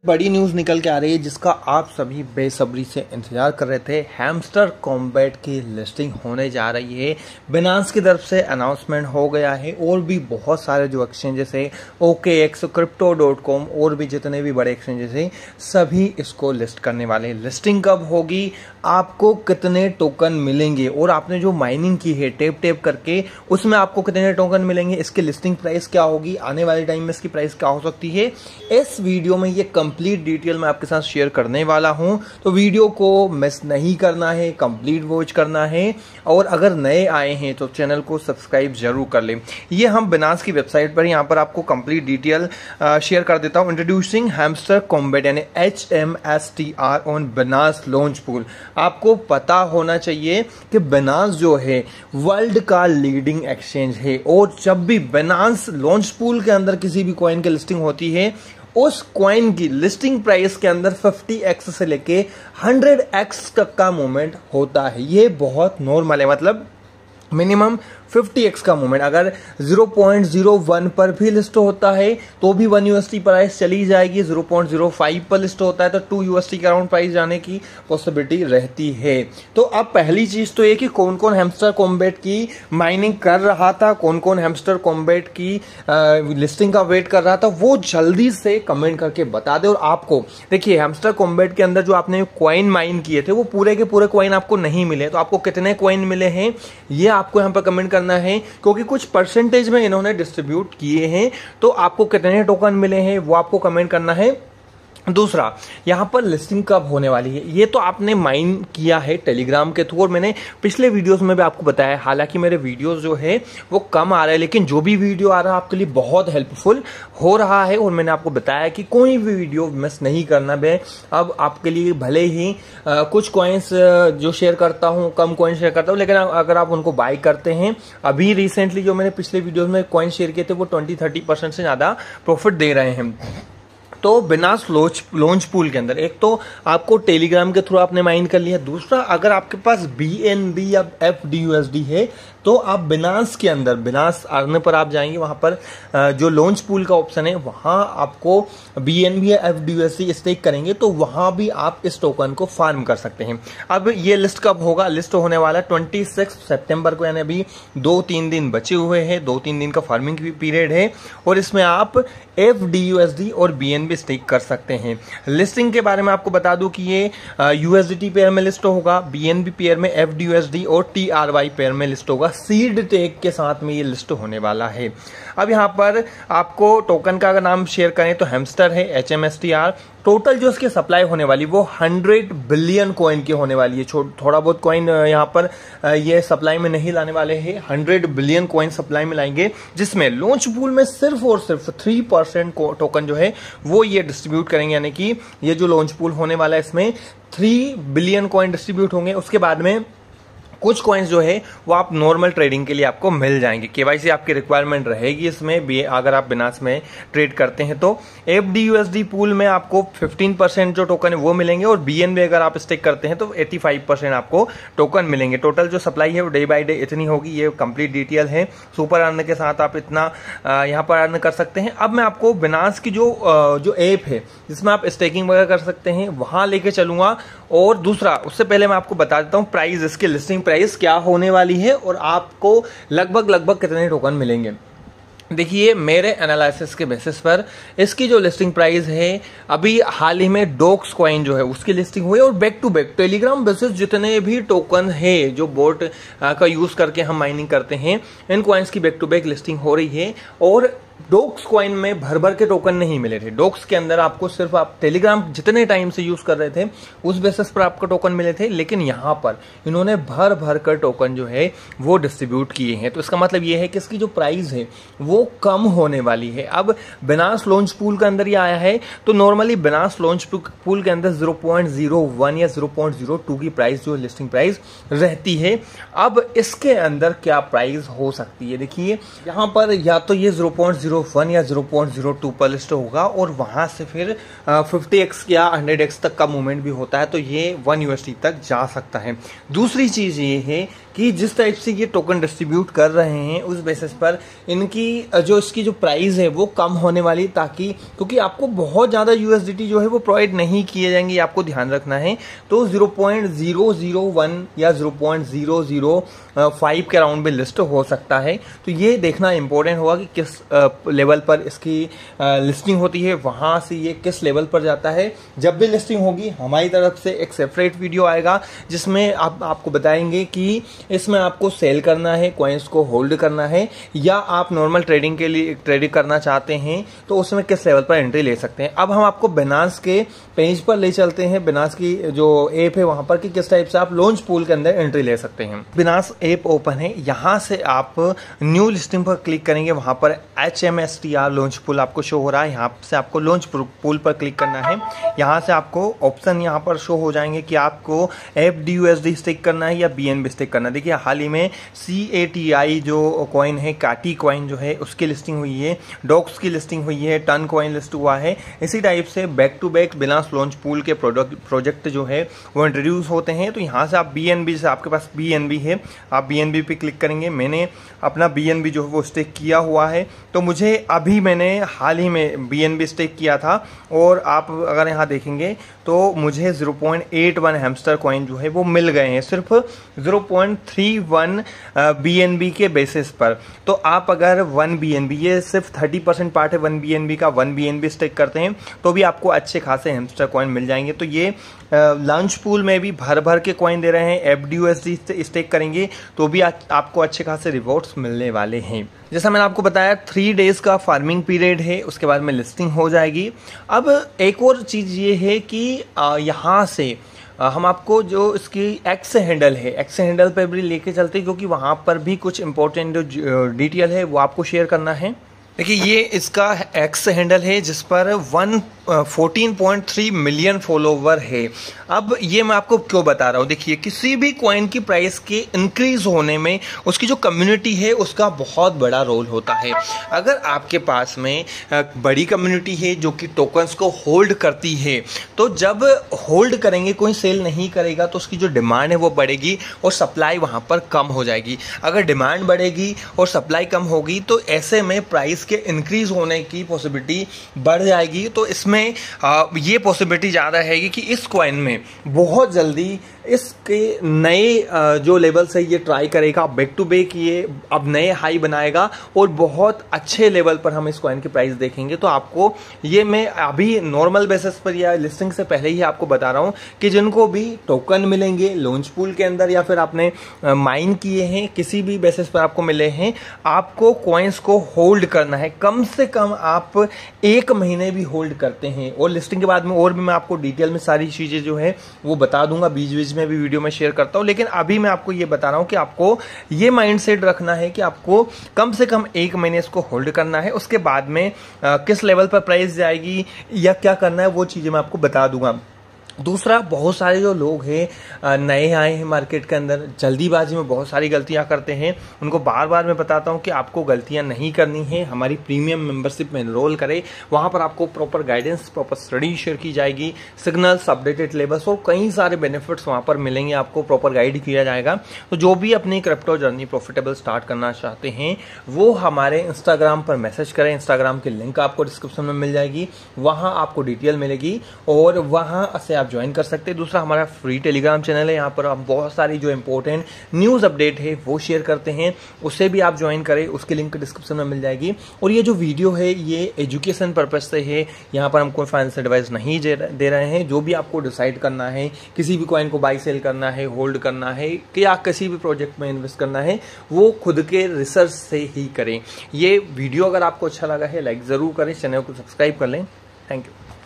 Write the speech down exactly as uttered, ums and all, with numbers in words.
बड़ी न्यूज़ निकल के आ रही है जिसका आप सभी बेसब्री से इंतजार कर रहे थे। हैमस्टर कॉम्बैट की लिस्टिंग होने जा रही है। बिनांस की तरफ से अनाउंसमेंट हो गया है और भी बहुत सारे जो एक्सचेंजेस है OKX, crypto dot com और भी जितने भी बड़े एक्सचेंजेस हैं सभी इसको लिस्ट करने वाले हैं। लिस्टिंग कब होगी, आपको कितने टोकन मिलेंगे और आपने जो माइनिंग की है टेप टेप करके उसमें आपको कितने टोकन मिलेंगे, इसकी लिस्टिंग प्राइस क्या होगी, आने वाले टाइम में इसकी प्राइस क्या हो सकती है, इस वीडियो में ये कंप्लीट डिटेल मैं आपके साथ शेयर करने वाला हूं। तो वीडियो को मिस नहीं करना है, कंप्लीट वॉच करना है और अगर नए आए हैं तो चैनल को सब्सक्राइब जरूर कर लें। ये हम बिनांस की वेबसाइट पर यहाँ पर आपको कंप्लीट डिटेल शेयर कर देता हूँ। इंट्रोड्यूसिंग हैमस्टर कॉम्बैट यानी H M S T R on Binance launch pool. आपको पता होना चाहिए कि बिनांस जो है वर्ल्ड का लीडिंग एक्सचेंज है और जब भी बिनांस लॉन्च पूल के अंदर किसी भी कॉइन की लिस्टिंग होती है उस कॉइन की लिस्टिंग प्राइस के अंदर फिफ्टी एक्स से लेके हंड्रेड एक्स तक का मूवमेंट होता है। ये बहुत नॉर्मल है, मतलब मिनिमम फिफ्टी एक्स का मूवमेंट। अगर ज़ीरो पॉइंट ज़ीरो वन पर भी लिस्ट होता है तो भी वन यूएसटी प्राइस चली जाएगी। ज़ीरो पॉइंट ज़ीरो फाइव पर लिस्ट होता है तो टू यूएसटी के अराउंड प्राइस जाने की पॉसिबिलिटी रहती है। तो अब पहली चीज तो ये कि कौन कौन हैमस्टर कॉम्बैट की माइनिंग कर रहा था, कौन कौन हैमस्टर कॉम्बैट की आ, लिस्टिंग का वेट कर रहा था, वो जल्दी से कमेंट करके बता दे। और आपको देखिए हैमस्टर कॉम्बैट के अंदर जो आपने कॉइन माइन किए थे वो पूरे के पूरे कॉइन आपको नहीं मिले, तो आपको कितने कॉइन मिले हैं ये आपको यहाँ पर कमेंट करना है, क्योंकि कुछ परसेंटेज में इन्होंने डिस्ट्रीब्यूट किए हैं। तो आपको कितने टोकन मिले हैं वो आपको कमेंट करना है। दूसरा, यहां पर लिस्टिंग कब होने वाली है, ये तो आपने माइन किया है टेलीग्राम के थ्रू और मैंने पिछले वीडियोस में भी आपको बताया। हालांकि मेरे वीडियोस जो है वो कम आ रहे हैं, लेकिन जो भी वीडियो आ रहा है आपके लिए बहुत हेल्पफुल हो रहा है और मैंने आपको बताया कि कोई भी वीडियो मिस नहीं करना। मैं अब आपके लिए भले ही आ, कुछ कॉइन्स जो शेयर करता हूं, कम कॉइन शेयर करता हूं, लेकिन अगर आप उनको बाय करते हैं, अभी रिसेंटली जो मैंने पिछले वीडियोज में कॉइन शेयर किए थे वो ट्वेंटी थर्टी परसेंट से ज्यादा प्रॉफिट दे रहे हैं। तो बिनांस लॉन्च लॉन्च पूल के अंदर एक तो आपको टेलीग्राम के थ्रू आपने माइन कर लिया। दूसरा, अगर आपके पास बीएनबी या एफडीयूएसडी है तो आप बिनांस के अंदर बिनांस अर्न पर आप जाएंगे, वहां पर जो लॉन्च पूल का ऑप्शन है वहां आपको बीएनबी या एफडीयूएसडी स्टेक करेंगे तो वहां भी आप इस टोकन को फार्म कर सकते हैं। अब ये लिस्ट कब होगा, लिस्ट होने वाला है ट्वेंटी सिक्स सितंबर को, यानी अभी दो तीन दिन बचे हुए हैं, दो तीन दिन का फार्मिंग पीरियड है और इसमें आप एफडीयूएसडी और बीएनबी स्टेक कर सकते हैं। लिस्टिंग के बारे में आपको बता दूं कि ये यूएसडीटी पेयर में लिस्ट होगा, बीएनबी पेयर में, एफडीयूएसडी और टीआरवाई पेयर में लिस्ट होगा। सीड टेक के साथ में ये लिस्ट होने वाला है। अब यहां पर आपको टोकन का अगर नाम शेयर करें तो हैमस्टर है, H M S T R. Total जो इसकी सप्लाई होने वाली वो हंड्रेड बिलियन कॉइन की होने वाली है। थोड़ा बहुत कॉइन यहाँ पर ये सप्लाई में नहीं लाने वाले हैं, हंड्रेड बिलियन कॉइन सप्लाई में लाएंगे, जिसमें लॉन्च पूल में सिर्फ और सिर्फ थ्री परसेंट टोकन जो है वो ये डिस्ट्रीब्यूट करेंगे। यानी कि ये जो लॉन्च पूल होने वाला है इसमें थ्री बिलियन कॉइन डिस्ट्रीब्यूट होंगे। उसके बाद में कुछ कॉइन्स जो है वो आप नॉर्मल ट्रेडिंग के लिए आपको मिल जाएंगे। केवाईसी आपकी रिक्वायरमेंट रहेगी इसमें भी, अगर आप बिनांस में ट्रेड करते हैं तो। एफडीयूएसडी पूल में आपको फिफ्टीन परसेंट जो टोकन है वो मिलेंगे और बीएनबी अगर आप स्टेक करते हैं तो एटी फाइव परसेंट आपको टोकन मिलेंगे। टोटल जो सप्लाई है वो डे बाय डे इतनी होगी, ये कंप्लीट डिटेल है। सुपर अर्न के साथ आप इतना यहाँ पर अर्न कर सकते हैं। अब मैं आपको बिनांस की जो जो ऐप है जिसमें आप स्टेकिंग वगैरह कर सकते हैं वहां लेके चलूंगा। और दूसरा, उससे पहले मैं आपको बता देता हूँ प्राइस, इसकी लिस्टिंग प्राइस क्या होने वाली है और आपको लगभग लगभग कितने टोकन मिलेंगे। देखिए मेरे एनालिसिस के बेसिस पर इसकी जो लिस्टिंग प्राइस है, अभी हाल ही में डॉक्स कॉइन जो है उसकी लिस्टिंग हुई है और back to back Telegram basis जितने भी टोकन है जो बोट का यूज करके हम माइनिंग करते हैं इन कॉइन्स की बैक टू बैक लिस्टिंग हो रही है। और डॉक्स कॉइन में भर भर के टोकन नहीं मिले थे। डॉक्स के अंदर आपको सिर्फ आप टेलीग्राम जितने टाइम से यूज कर रहे थे उस बेसिस पर आपको टोकन मिले थे, लेकिन यहां पर इन्होंने भर भर कर टोकन जो है वो डिस्ट्रीब्यूट किए हैं। तो इसका मतलब ये है कि इसकी जो प्राइस है वो कम होने वाली है। अब बिनांस लॉन्च पूल के अंदर ये आया है तो नॉर्मली बिनांस लॉन्च पूल के अंदर ज़ीरो पॉइंट ज़ीरो वन या ज़ीरो पॉइंट ज़ीरो टू की प्राइस जो लिस्टिंग प्राइस रहती है। अब इसके अंदर क्या प्राइस हो सकती है, देखिए यहां पर या तो ये ज़ीरो पॉइंट ज़ीरो वन या ज़ीरो पॉइंट ज़ीरो टू पर लिस्ट होगा और वहां से फिर फिफ्टी एक्स या हंड्रेड एक्स तक का मूवमेंट भी होता है तो ये वन यूएसडी तक जा सकता है। दूसरी चीज ये है कि जिस टाइप से ये टोकन डिस्ट्रीब्यूट कर रहे हैं उस बेसिस पर इनकी जो इसकी जो प्राइस है वो कम होने वाली, ताकि क्योंकि आपको बहुत ज़्यादा यूएसडीटी जो है वो प्रोवाइड नहीं किए जाएंगे, आपको ध्यान रखना है। तो zero point zero zero one या zero point zero zero five के राउंड में लिस्ट हो सकता है। तो ये देखना इंपॉर्टेंट होगा कि किस लेवल पर इसकी लिस्टिंग होती है, वहाँ से ये किस लेवल पर जाता है। जब भी लिस्टिंग होगी हमारी तरफ से एक सेपरेट वीडियो आएगा जिसमें आप आपको बताएंगे कि इसमें आपको सेल करना है, कॉइन्स को होल्ड करना है, या आप नॉर्मल ट्रेडिंग के लिए ट्रेडिंग करना चाहते हैं तो उसमें किस लेवल पर एंट्री ले सकते हैं। अब हम आपको बिनांस के पेज पर ले चलते हैं, बिनांस की जो ऐप है वहां पर कि किस टाइप से आप लॉन्च पूल के अंदर एंट्री ले सकते हैं। बिनांस ऐप ओपन है, यहां से आप न्यू लिस्टिंग पर क्लिक करेंगे, वहां पर H M S T R launch pool आपको शो हो रहा है, यहाँ से आपको लॉन्च पूल पर क्लिक करना है। यहाँ से आपको ऑप्शन यहाँ पर शो हो जाएंगे कि आपको F D U S D stake करना है या बी एन बी स्टेक करना है। देखिए हाल ही में सी ए टी आई जो कॉइन है, काटी कॉइन जो है उसकी लिस्टिंग हुई है, डॉक्स की लिस्टिंग हुई है, टन कॉइन लिस्ट हुआ है। इसी टाइप से back to back Binance launch pool के प्रोडक्ट प्रोजेक्ट जो है वो इंट्रोड्यूस होते हैं। तो यहाँ से आप बी एन बी से, आपके पास बी एन बी है, आप बी एन बी पे क्लिक करेंगे। मैंने अपना बी एन बी जो है वो स्टेक किया हुआ है, तो मुझे अभी मैंने हाल ही में बी एन बी स्टेक किया था, और आप अगर यहाँ देखेंगे तो मुझे zero point eight one Hamster coin जो है वो मिल गए हैं सिर्फ zero point three one B N B के बेसिस पर। तो आप अगर वन बी एन बी, ये सिर्फ थर्टी परसेंट पार्ट है वन बी एन बी का, one B N B stake करते हैं तो भी आपको अच्छे खासे हैमस्टर कॉइन मिल जाएंगे। तो ये लॉन्च पूल में भी भर भर के कॉइन दे रहे हैं, F D U S D stake करेंगे तो भी आ, आपको अच्छे खासे रिवॉर्ड्स मिलने वाले हैं। जैसा मैंने आपको बताया थ्री डेज का फार्मिंग पीरियड है, उसके बाद में लिस्टिंग हो जाएगी। अब एक और चीज़ ये है कि यहाँ से हम आपको जो इसकी एक्स हैंडल है, एक्स हैंडल पर भी लेके चलते हैं, क्योंकि वहाँ पर भी कुछ इंपॉर्टेंट जो डिटेल है वो आपको शेयर करना है। देखिए ये इसका एक्स हैंडल है जिस पर one fourteen point three million follower है। अब ये मैं आपको क्यों बता रहा हूँ, देखिए किसी भी कॉइन की प्राइस के इंक्रीज होने में उसकी जो कम्युनिटी है उसका बहुत बड़ा रोल होता है। अगर आपके पास में बड़ी कम्युनिटी है जो कि टोकन्स को होल्ड करती है, तो जब होल्ड करेंगे कोई सेल नहीं करेगा तो उसकी जो डिमांड है वो बढ़ेगी और सप्लाई वहाँ पर कम हो जाएगी। अगर डिमांड बढ़ेगी और सप्लाई कम होगी तो ऐसे में प्राइस के इंक्रीज होने की पॉसिबिलिटी बढ़ जाएगी। तो इसमें आ, ये पॉसिबिलिटी ज़्यादा है कि इस कॉइन में बहुत जल्दी इसके नए जो लेवल से ये ट्राई करेगा, बैक टू बैक ये अब नए हाई बनाएगा और बहुत अच्छे लेवल पर हम इस कॉइन की प्राइस देखेंगे। तो आपको ये मैं अभी नॉर्मल बेसिस पर या लिस्टिंग से पहले ही आपको बता रहा हूँ कि जिनको भी टोकन मिलेंगे लॉन्च पूल के अंदर या फिर आपने माइन किए हैं, किसी भी बेसिस पर आपको मिले हैं, आपको कॉइन्स को होल्ड करना है। कम से कम आप एक महीने भी होल्ड करते हैं, और लिस्टिंग के बाद में और भी मैं आपको डिटेल में सारी चीज़ें जो है वो बता दूंगा, बीच बीच में भी वीडियो में शेयर करता हूं। लेकिन अभी मैं आपको ये बता रहा हूं कि आपको ये माइंडसेट रखना है कि आपको कम से कम एक महीने इसको होल्ड करना है। उसके बाद में आ, किस लेवल पर प्राइस जाएगी या क्या करना है वो चीज़ें मैं आपको बता दूंगा। दूसरा, बहुत सारे जो लोग हैं नए आए हैं मार्केट के अंदर, जल्दीबाजी में बहुत सारी गलतियां करते हैं। उनको बार बार मैं बताता हूं कि आपको गलतियां नहीं करनी है। हमारी प्रीमियम मेंबरशिप में एनरोल करें, वहां पर आपको proper guidance, proper study share की जाएगी, सिग्नल्स, अपडेटेड लेबल्स और कई सारे बेनिफिट्स वहां पर मिलेंगे, आपको प्रॉपर गाइड किया जाएगा। तो जो भी अपनी क्रिप्टो जर्नी प्रॉफिटेबल स्टार्ट करना चाहते हैं वो हमारे इंस्टाग्राम पर मैसेज करें। इंस्टाग्राम की लिंक आपको डिस्क्रिप्शन में मिल जाएगी, वहां आपको डिटेल मिलेगी और वहां से ज्वाइन कर सकते हैं। दूसरा, हमारा फ्री टेलीग्राम चैनल है, यहाँ पर हम बहुत सारी जो इंपॉर्टेंट न्यूज अपडेट है वो शेयर करते हैं, उससे भी आप ज्वाइन करें, उसकी लिंक डिस्क्रिप्शन में मिल जाएगी। और ये जो वीडियो है ये एजुकेशन पर्पज से है, यहाँ पर हम कोई फाइनेंशियल एडवाइस नहीं दे रहे हैं। जो भी आपको डिसाइड करना है, किसी भी कॉइन को बाई सेल करना है, होल्ड करना है या किसी भी प्रोजेक्ट में इन्वेस्ट करना है, वो खुद के रिसर्च से ही करें। ये वीडियो अगर आपको अच्छा लगा है लाइक जरूर करें, चैनल को सब्सक्राइब कर लें। Thank you.